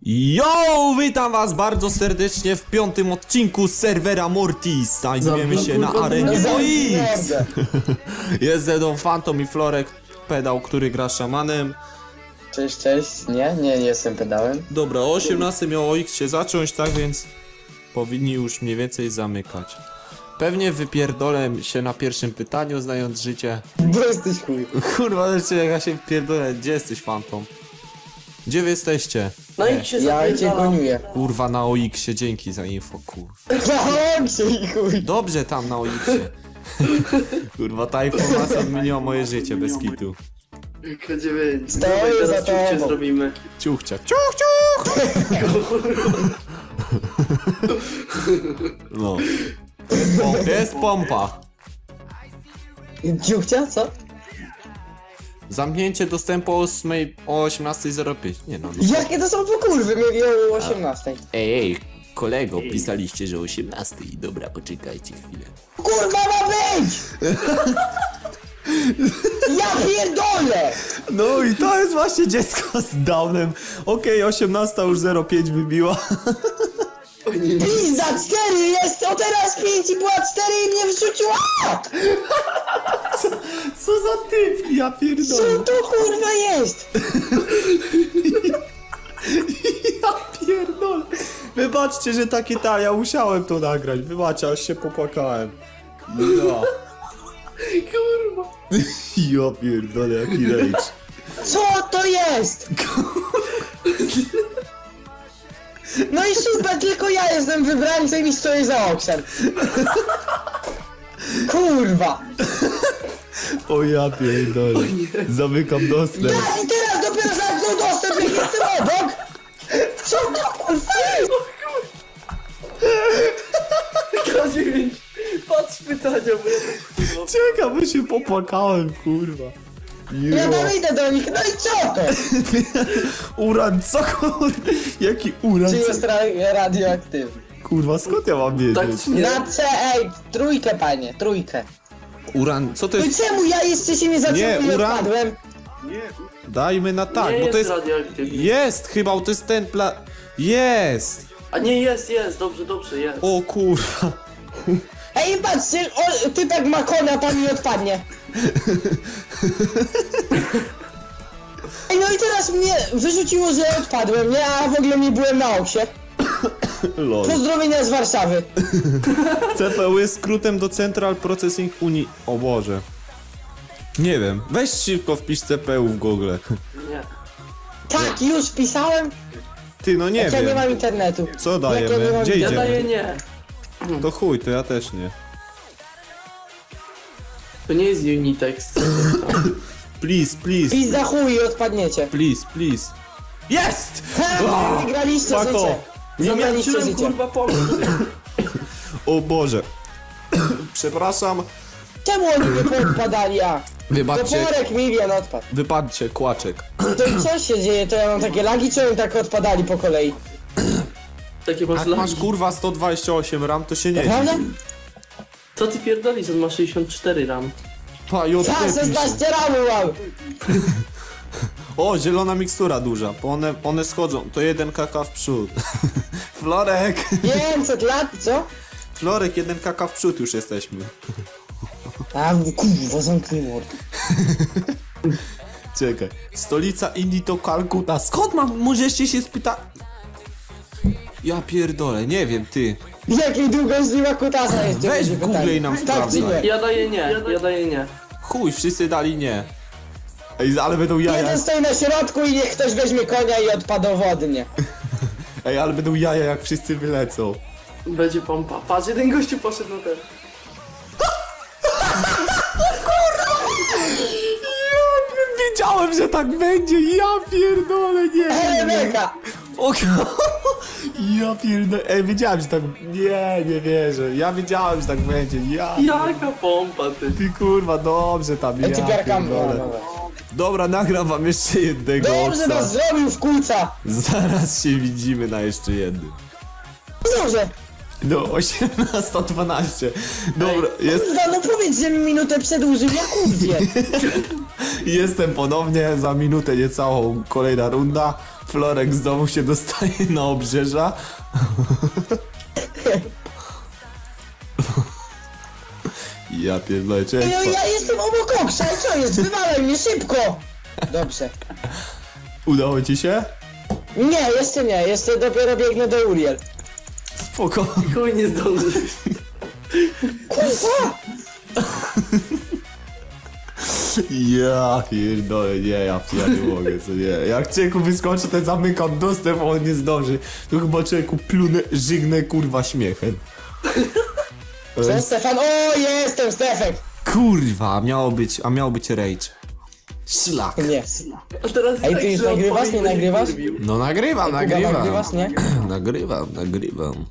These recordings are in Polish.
Yo, witam was bardzo serdecznie w 5. odcinku z serwera Mortis. Znajdujemy się na arenie OX. Jest ze mną Phantom i Florek, pedał, który gra szamanem. Cześć, cześć. Nie jestem pedałem. Dobra, o 18 miał OX się zacząć, tak więc powinni już mniej więcej zamykać. Pewnie wypierdolę się na pierwszym pytaniu, znając życie. Bo jesteś chuj. Kurwa, jak ja się wpierdolę. Gdzie jesteś, Phantom? Gdzie wy jesteście? No i się Ja cię goniuję. Kurwa, na OX-ie, dzięki za info, kurwa. Załącz się i chuj. Dobrze tam na OX-ie. Kurwa, ta informacja zmieniła moje życie, bez kitu. K9. Stoję za Teraz ciuchcie tobą. zrobimy. Ciuchcia. Ciuch, ciuch! No. Jest pompa. Dziuchcia, co? Zamknięcie dostępu o 18:05. Nie no. Jakie to są pokurwy? Mieli o 18. Ej, kolego, pisaliście, że o 18. Dobra, poczekajcie chwilę. Kurwa ma być! Ja pierdolę! No i to jest właśnie dziecko z Downem. Okej, 18 już 05 wybiła. Pizza 4 jest, o teraz 5 i była 4 i mnie wrzuciła! Co za typ, ja pierdolę. Co to kurwa jest? Ja pierdolę. Wybaczcie, że takie ja musiałem to nagrać. Wybaczcie, aż się popłakałem. No. Kurwa. Ja pierdolę, jaki rage. Co to jest? No i super, tylko ja jestem wybrańcem i stoję za oksem. Kurwa. O ja pierdolę. Zamykam dostęp. Ja i teraz dopiero zamknął dostęp, jak jestem obok. Co to kurwa jest? K9. Patrz pytania, bo ja to Czekam, bo się popłakałem, kurwa. Ja tam idę do nich, no i co to? Uran, co kurwa? Jaki uran? Czy jest radioaktywny? Kurwa, skąd ja mam wiedzieć? tak czy nie? Na C, ej, trójkę panie, trójkę. Uran, co to No i jest? czemu ja jeszcze się nie zacząłem i uran. odpadłem? Dajmy na tak, nie bo jest to jest... radioaktywny. Jest chyba, bo to jest ten Jest! A nie, jest, dobrze, jest. O kurwa. Ej, patrzcie, typek ma konia tam i odpadnie. Ej, no i teraz mnie wyrzuciło, że odpadłem, nie? A w ogóle nie byłem na oksie. Lol. Pozdrowienia z Warszawy. CPU jest skrótem do Central Processing Unit. O Boże. Nie wiem, weź szybko wpisz CPU w Google. Nie. Tak, już pisałem. Ty, no nie Ja nie wiem. mam internetu. Co Ja dajemy? nie mam- Gdzie Ja daję idziemy? nie. To chuj, to ja też nie. To nie jest Unitext. Please, please, Pizza chuj i odpadniecie. please. Jest! Ha! Wygraliście Fuck życie. off. Zabraliście Zmiańczyłem życie. kurwa pomysł. O Boże. Przepraszam. Czemu oni nie podpadali, a? Wybaczcie, Toporek milion odpadł. wybaczcie, kłaczek. To co się dzieje? To ja mam takie lagi, czy oni tak odpadali po kolei? Takie masz Jak masz lagi. kurwa 128 RAM, to się nie Prawda? dziwi. Co ty pierdolisz, on ma 64 RAM. Pa, JP Ja pisze. 16 ramu mam. O, zielona mikstura duża, bo one schodzą, to 1 kk w przód. Florek! 500 lat, co? Florek, 1 kk w przód już jesteśmy. A kurwa, zamknij mordę. Czekaj. Stolica Indii to Kalkuta. Skąd możecie się spytać? Ja pierdolę, nie wiem, ty. Jakiej długości kutasa jest? Weź w Google i nam Tak czy sprawdzaj. nie? Ja daję nie. Chuj, wszyscy dali nie. Ej, ale będą jaja. Jeden stoi na środku i niech ktoś weźmie konia i odpadowodnie. Ej, ale będą jaja, jak wszyscy wylecą. Będzie pompa. Patrz, jeden gościu poszedł na ten. Wiedziałem, że tak będzie. Ja pierdolę, nie. Elemeka! O, ja pierdolę. Ej, wiedziałem, że tak... Nie wierzę. Ja wiedziałem, że tak będzie. Jaka pompa, ty. Ty kurwa, dobrze tam, Ej, ty piarkam. pierdolę. Dobra, nagram wam jeszcze jednego Dobrze obsa. was zrobił w kółca. Zaraz się widzimy na jeszcze jednym. Dobrze. No, 18:12. Dobra, Kurwa, no powiedz, że mi minutę przedłużył, ja kurwie. jestem ponownie za minutę niecałą, kolejna runda. Florek znowu się dostaje na obrzeża. Ja pierdolę, No ja jestem obok koksa, i co jest? Wywalaj mnie szybko! Dobrze. Udało ci się? Nie, jeszcze dopiero biegnę do Uriel. Spoko. Chuj nie zdążysz. Kurwa! Ja pierdolę, nie, ja nie mogę, co nie. Jak człowieku wyskoczy, to zamykam dostęp, a on nie zdąży. To chyba człowieku plunę, żygnę kurwa śmiechem. Co, Stefan? O, jestem, Stefek! Kurwa, miało być rage. Szlak. Nie. A teraz Ej, ty już że on nagrywasz, nie powinien nagrywasz? kurwił. No nagrywam. Kuba, nagrywasz, nie? Nagrywam.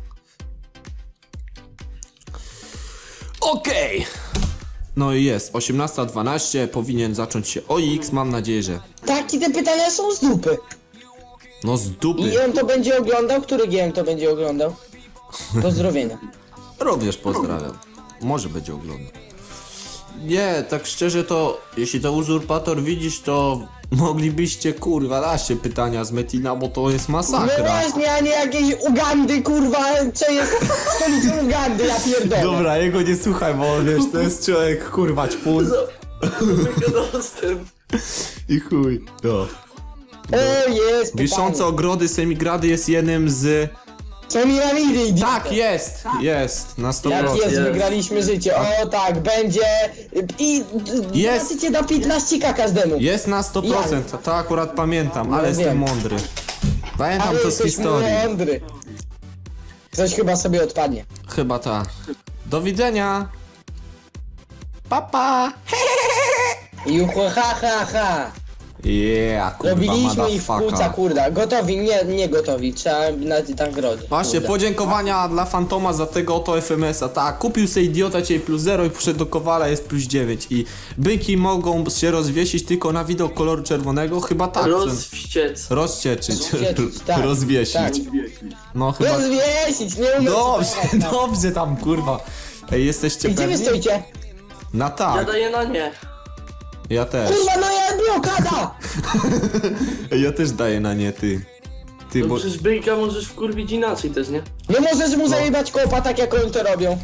Okej. No i jest, 18:12, powinien zacząć się OX, mam nadzieję, że... Tak, i te pytania są z dupy. No z dupy. I on to będzie oglądał? Który GM to będzie oglądał? Pozdrowienia. Również pozdrawiam. Może będzie oglądał. Nie, tak szczerze to, jeśli to uzurpator widzisz, to moglibyście, kurwa, dać się pytania z Metina, bo to jest No masakra. właśnie, a nie jakieś Ugandy, kurwa, co jest stolicą Ugandy, ja pierdolę. Dobra, jego nie słuchaj, bo wiesz, to jest człowiek, kurwa, ćpun. Zamyka dostęp. I chuj. No. O, jest, Wiszące ogrody Semigrady jest jednym z... Co mi ramidy, Tak, jest, na 100%. Jak jest, wygraliśmy życie. O tak, będzie. I Jest. Jest. Da 15 każdemu. Jest na 100%, to akurat pamiętam, ale No jestem wiem. mądry. Pamiętam Ale to z jesteś historii. mądry. Ktoś chyba sobie odpadnie. Chyba ta. Do widzenia. Papa. Juhu, ha. Yeah, kurwa, Robiliśmy ich w kłóca, motherfucker. kurda. Gotowi, nie gotowi. Trzeba na nagrody. Właśnie, Kurda. podziękowania dla Fantoma za tego oto FMS-a. Tak, kupił sobie idiota dzisiaj plus 0 i poszedł do Kowala, jest plus 9. I byki mogą się rozwiesić tylko na widok koloru czerwonego, chyba tak. Rozwściec. Rozcieczyć. Rozwścieczyć, tak, Rozwiesić. tak. No chyba... Rozwiesić, nie umiem. Dobrze tam, kurwa. Ej, jesteście Gdzie wy pewni? stoicie? Na Ja tak, daję na nie. ja też. Kurwa, no ja blokada! Ej, ja też daję na nie, ty. Ty, No bo... przecież byjka możesz wkurwić inaczej też, nie? Nie możesz mu zajebać kopa tak jak oni to robią.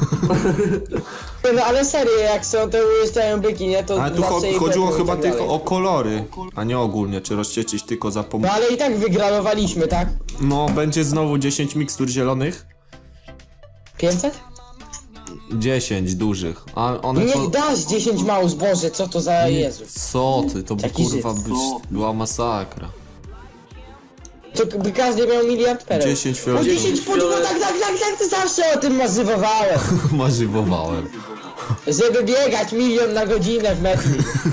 No ale serio, jak są te ujeżdżają byki, nie? To Ale tu zawsze ich chodziło lepiej i chyba tak tylko dalej. o kolory, a nie ogólnie, czy rozcieczyć tylko za No pomocą... ale i tak wygralowaliśmy, tak? No, będzie znowu 10 mikstur zielonych. 500? 10 dużych, a one Nie dasz 10 małż, Boże, co to za Jezus. Co ty, to by Taki kurwa Żyd. była masakra. To by każdy miał miliard pereł. 10 O fioletów. 10 no tak, ty zawsze o tym marzywowałem. Marzywowałem. Żeby biegać 1 000 000 na godzinę w metri.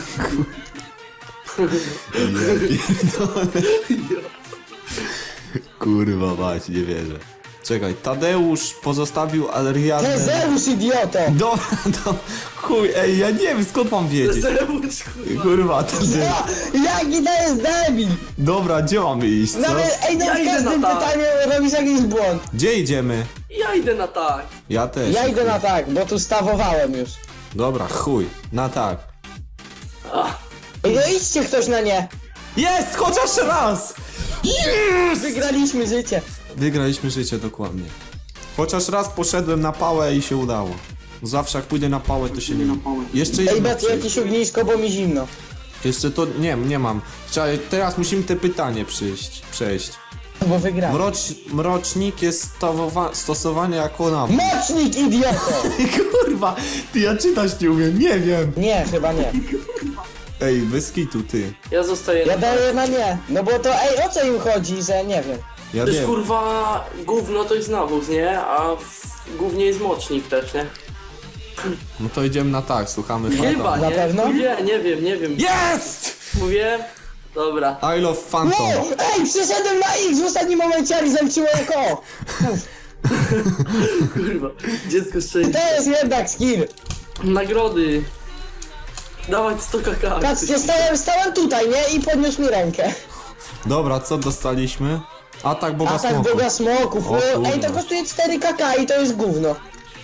Kurwa mać, nie wierzę. Czekaj, Tadeusz pozostawił Adrianę... Tezeusz, idioto! Dobra, chuj, ej, ja nie wiem skąd mam wiedzieć. Zeusz, kurwa. Kurwa, Tadeusz. Jaki to jest debil! Dobra, gdzie mamy iść, co? Nawet, ej, no Ja w idę każdym na tak. pytaniu robisz jakiś błąd. Gdzie idziemy? Ja idę na tak. Ja też. Ja idę na tak, bo tu stawowałem już. Dobra, chuj, na tak. Ej, no idźcie ktoś na nie. Jest, chociaż raz! Wygraliśmy życie. Wygraliśmy życie, dokładnie. Chociaż raz poszedłem na pałę i się udało. Zawsze jak pójdę na pałę, to się nie... Jeszcze Ej, jedno Betu, przejść. jakieś ognisko, bo mi zimno. Jeszcze to... Nie mam. Teraz musimy te pytanie przejść. Bo wygrałem. Mrocznik jest stosowany jako napój. Mocznik, idioto! Kurwa, ty ja czytać nie umiem, nie wiem. Nie, chyba nie. Ej, bez kitu, ty. Ja zostaję Ja na tak. daję na nie. No bo to, ej, o co im chodzi, że nie wiem. Ja Przecież wiem. kurwa gówno to jest nawóz, nie? A w gównie jest mocznik też, nie? No to idziemy na tak, słuchamy Chyba, Fanta. Na nie? pewno? Nie wiem. Jest! Mówię? Dobra. I love Phantom. Wow, ej, przeszedłem na X w ostatnim momencie, ale zaliczyło jako. Kurwa. Dziecko szczęście. To jest jednak skill. Nagrody. Dawać 100 kk. Patrzcie, stałem tutaj, nie? I podniósł mi rękę. Dobra, co dostaliśmy? Atak Boga Atak Smoku. Boga Smoków. O kurwa. Ej, to kosztuje 4 kk i to jest gówno.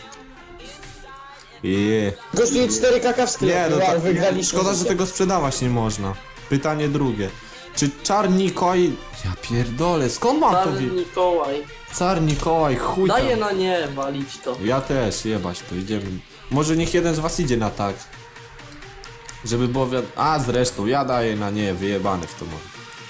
Yeah. Kosztuje 4 kk w sklepie. Nie, no Wow, tak, wygraliśmy. szkoda, że życie. tego sprzedawać nie można. Pytanie drugie. Czy Czar Mikołaj... Ja pierdolę, skąd mam to Czarny wiedzieć? Mikołaj. Czar Mikołaj, chuj tam. Daję na nie walić to. Ja też, jebać to, idziemy. Może niech jeden z was idzie na tak. Żeby było A zresztą, ja daję na nie, wyjebane w to mam.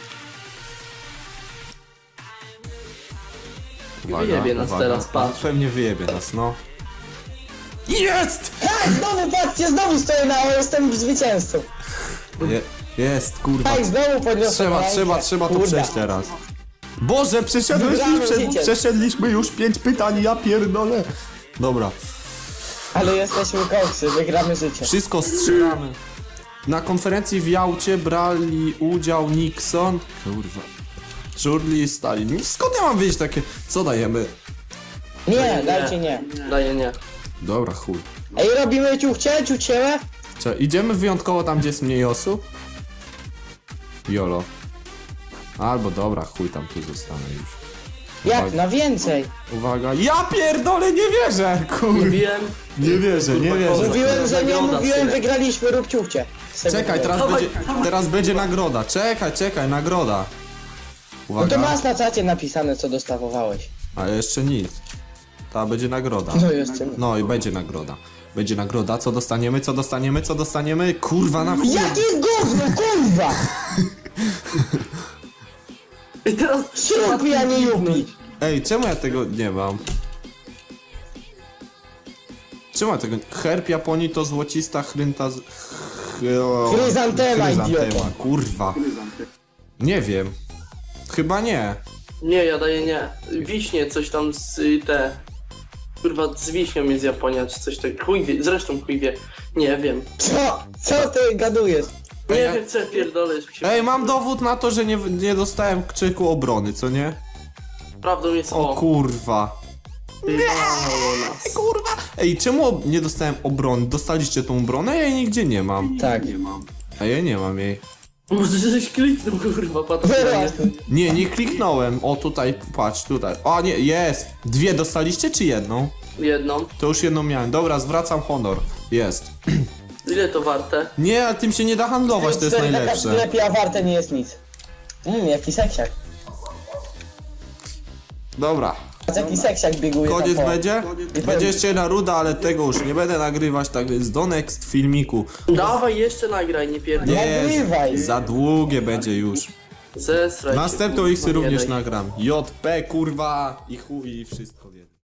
Wyjebie nas teraz, patrz. Pewnie wyjebie nas, no. Jest! Tak, znowu patrzcie, znowu stoję na jestem zwycięzcą. Jest, kurwa. Tak, znowu podniosłem Trzeba to Kurda. przejść teraz. Boże, Wygramy życie. przeszedliśmy już 5 pytań, ja pierdolę. Dobra, Ale jesteśmy koksy, wygramy życie. wszystko strzelamy. Na konferencji w Jałcie brali udział Nixon. Kurwa. Churchill i Stalin. Skąd ja mam wiedzieć takie... Co dajemy? Nie, dajcie nie. Daję nie. Dobra, chuj. Ej, robimy ciuchciele? Idziemy wyjątkowo tam, gdzie jest mniej osób? Jolo. Albo dobra, chuj, tam tu zostanę już. Jak, Uwaga. na więcej? Uwaga, ja pierdolę, nie wierzę, kur... Wiem. Nie wierzę, nie wierzę. Mówiłem, że nie, Nagroda, mówiłem, synek. wygraliśmy, rób ciuchcie. Czekaj, teraz będzie nagroda. Czekaj, nagroda. No to Uwaga. masz na czacie napisane, co dostawowałeś. Ale jeszcze nic. Ta będzie nagroda. No jeszcze nie. No i będzie nagroda. Będzie nagroda, co dostaniemy? Kurwa, na chuj. Jakie gówno, kurwa! I teraz Szurpi, a nie jupi. Ej, czemu ja tego nie mam? Czemu ja tego... Herb Japonii to złocista chrynta z... Chryzantema, idioto. Kurwa. Nie wiem. Chyba nie. Nie, ja daję nie. Wiśnie, coś tam z te... Kurwa, z wiśnią jest Japonia, czy coś tak. Chuj wie, zresztą chuj wie. Nie wiem. Co ty gadujesz? Nie ja- wiem, co ja pierdolę. Ej, mam dowód na to, że nie dostałem krzyku obrony, co nie? Prawdą jest O kurwa. nas. Kurwa. Ej, czemu nie dostałem obrony? Dostaliście tą obronę? Ja jej nigdzie nie mam. Tak. A ja nie mam jej. Może żeś kliknął, kurwa, patrz. Wyraźnie. Nie kliknąłem. O, tutaj, patrz, tutaj. O, nie, jest. Dwie dostaliście, czy jedną? Jedną. To już jedną miałem. Dobra, zwracam honor. Jest. Ile to warte? Nie, a tym się nie da handlować, to jest najlepsze. Lepiej, a warte nie jest nic. Jaki seksiak. Dobra. Jaki seksiak bieguje Koniec tam po- będzie? Będzie jeszcze jedna ruda, ale tego już nie będę nagrywać, tak więc do next filmiku. Dawaj, jeszcze nagraj, nie pierdol. Nagrywaj. Za długie będzie już. Zesraj się, Następną kurwa, X nie również daj. nagram. JP kurwa i chuj i wszystko wiem.